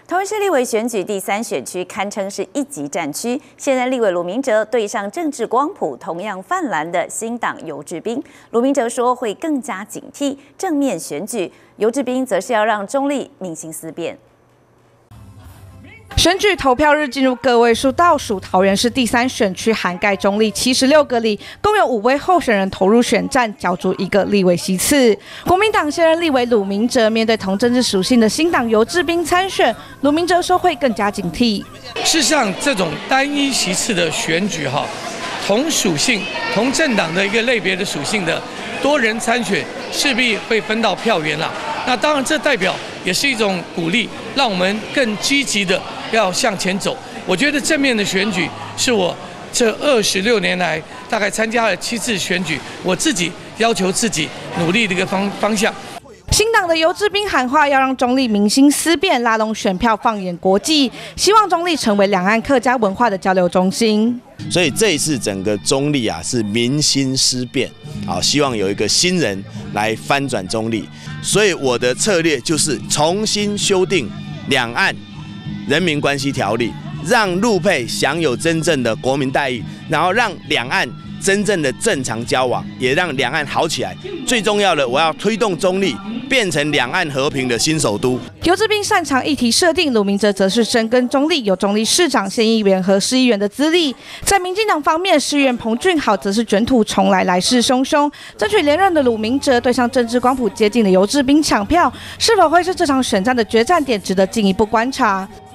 桃园市立委选举第3选区堪称是一级战区，现任立委卢明哲对上政治光谱同样泛蓝的新党游志斌。卢明哲说会更加警惕正面选举，游志斌则是要让中立民心思变。 选举投票日进入个位数倒数，桃园市第3选区涵盖中立76个里，共有5位候选人投入选战，角逐1个立委席次。国民党现任立委卢明哲面对同政治属性的新党游志斌参选，卢明哲说会更加警惕。 事实上，这种单一席次的选举同属性、同政党的一个类别的属性的多人参选，势必会分到票源啦。那当然，这代表也是一种鼓励，让我们更积极的要向前走。我觉得正面的选举是我这26年来大概参加了7次选举，我自己要求自己努力的一个方向。 新党的游志斌喊话，要让中立民心思变，拉拢选票，放眼国际，希望中立成为两岸客家文化的交流中心。 所以这一次整个中立是民心思变，希望有一个新人来翻转中立。所以我的策略就是重新修订两岸人民关系条例，让陆配享有真正的国民待遇，然后让两岸 真正的正常交往，也让两岸好起来。最重要的，我要推动中立变成两岸和平的新首都。 游志斌擅长议题设定，卢明哲则是深耕中立，有中立市长、县议员和市议员的资历。在民进党方面，市议员彭俊豪则是卷土重来，来势汹汹，争取连任的卢明哲对上政治光谱接近的游志斌抢票，是否会是这场选战的决战点，值得进一步观察。